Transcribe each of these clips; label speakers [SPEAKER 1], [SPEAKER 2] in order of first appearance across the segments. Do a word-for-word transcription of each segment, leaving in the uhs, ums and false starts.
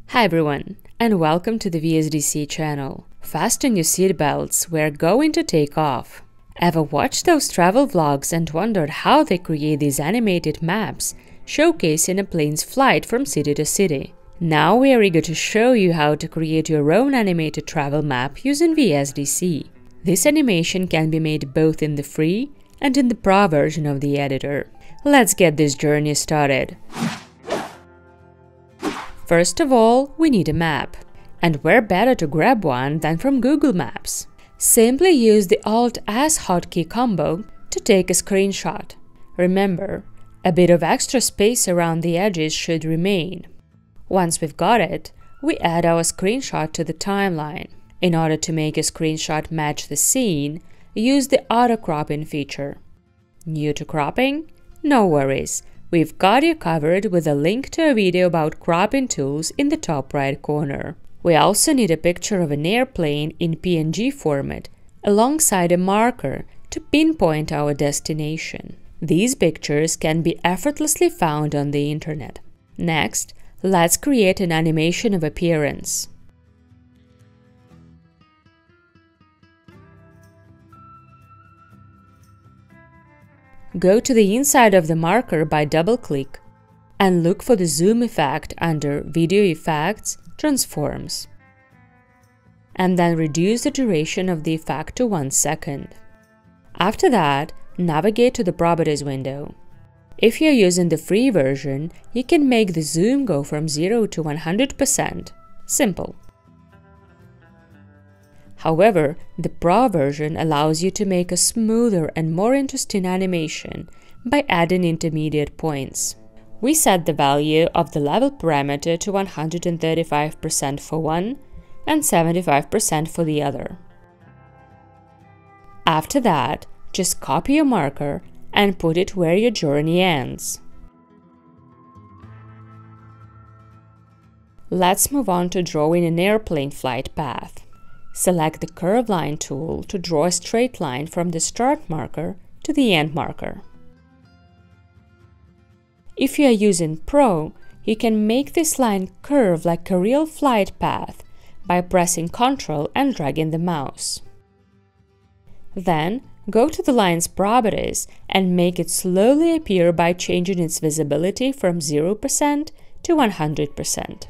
[SPEAKER 1] Hi everyone, and welcome to the V S D C channel. Fasten your seatbelts, we're going to take off. Ever watched those travel vlogs and wondered how they create these animated maps, showcasing a plane's flight from city to city? Now we are eager to show you how to create your own animated travel map using V S D C. This animation can be made both in the free and in the pro version of the editor. Let's get this journey started. First of all, we need a map. And where better to grab one than from Google Maps? Simply use the Alt-S hotkey combo to take a screenshot. Remember, a bit of extra space around the edges should remain. Once we've got it, we add our screenshot to the timeline. In order to make a screenshot match the scene, use the auto cropping feature. New to cropping? No worries. We've got you covered with a link to a video about cropping tools in the top right corner. We also need a picture of an airplane in P N G format alongside a marker to pinpoint our destination. These pictures can be effortlessly found on the internet. Next, let's create an animation of appearance. Go to the inside of the marker by double-click and look for the zoom effect under Video Effects, Transforms. And then reduce the duration of the effect to one second. After that, navigate to the Properties window. If you're using the free version, you can make the zoom go from zero to one hundred percent. Simple. However, the Pro version allows you to make a smoother and more interesting animation by adding intermediate points. We set the value of the level parameter to one hundred thirty-five percent for one and seventy-five percent for the other. After that, just copy your marker and put it where your journey ends. Let's move on to drawing an airplane flight path. Select the Curve Line tool to draw a straight line from the start marker to the end marker. If you are using Pro, you can make this line curve like a real flight path by pressing Ctrl and dragging the mouse. Then, go to the line's properties and make it slowly appear by changing its visibility from zero percent to one hundred percent.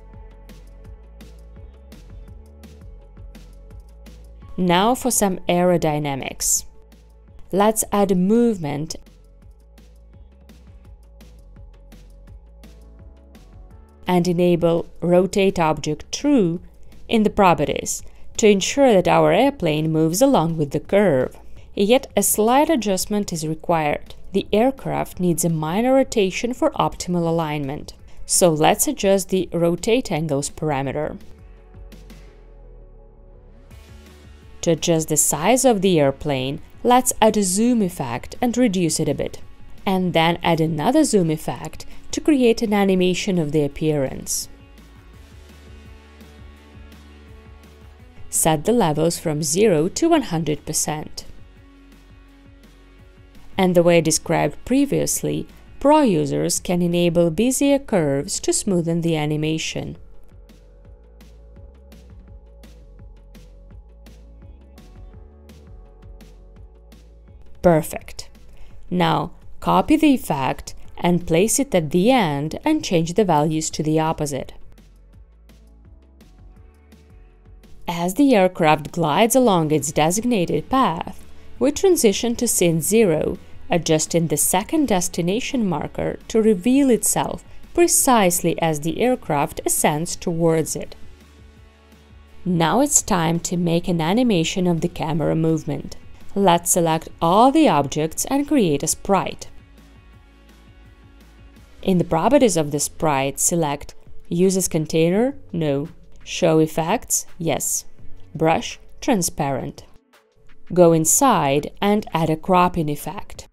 [SPEAKER 1] Now for some aerodynamics. Let's add a movement and enable Rotate Object True in the properties to ensure that our airplane moves along with the curve. Yet a slight adjustment is required. The aircraft needs a minor rotation for optimal alignment. So let's adjust the Rotate Angles parameter. To adjust the size of the airplane, let's add a zoom effect and reduce it a bit. And then add another zoom effect to create an animation of the appearance. Set the levels from zero to one hundred percent. And the way described previously, Pro users can enable Bezier curves to smoothen the animation. Perfect. Now, copy the effect and place it at the end and change the values to the opposite. As the aircraft glides along its designated path, we transition to scene zero, adjusting the second destination marker to reveal itself precisely as the aircraft ascends towards it. Now it's time to make an animation of the camera movement. Let's select all the objects and create a sprite. In the properties of the sprite, select Use as Container? No. Show Effects? Yes. Brush? Transparent. Go inside and add a cropping effect.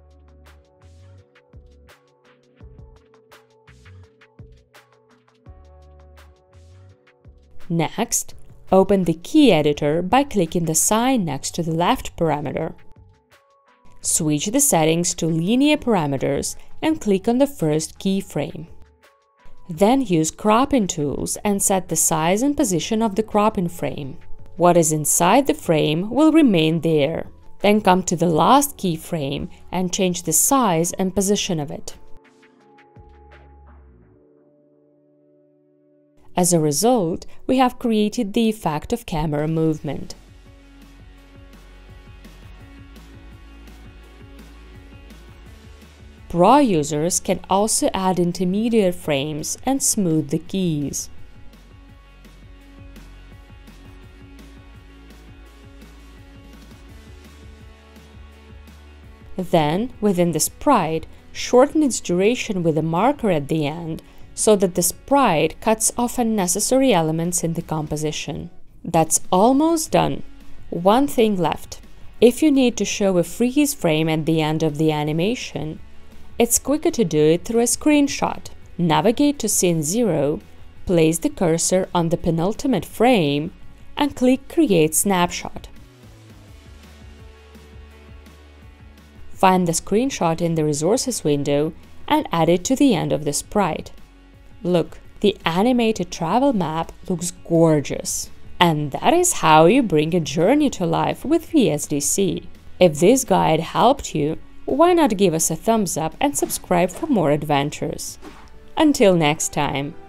[SPEAKER 1] Next, open the key editor by clicking the sign next to the left parameter. Switch the settings to linear parameters and click on the first keyframe. Then use cropping tools and set the size and position of the cropping frame. What is inside the frame will remain there. Then come to the last keyframe and change the size and position of it. As a result, we have created the effect of camera movement. Pro users can also add intermediate frames and smooth the keys. Then, within the sprite, shorten its duration with a marker at the end so that the sprite cuts off unnecessary elements in the composition. That's almost done. One thing left. If you need to show a freeze frame at the end of the animation, it's quicker to do it through a screenshot. Navigate to Scene zero, place the cursor on the penultimate frame, and click Create Snapshot. Find the screenshot in the Resources window and add it to the end of the sprite. Look, the animated travel map looks gorgeous. And that is how you bring a journey to life with V S D C. If this guide helped you, why not give us a thumbs up and subscribe for more adventures? Until next time!